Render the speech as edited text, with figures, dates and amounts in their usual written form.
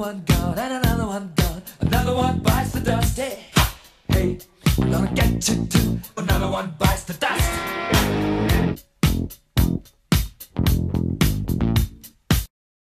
one gone and another one gone. Another one bites the dust. Hey, hey, we're gonna get you too. Another one bites the dust.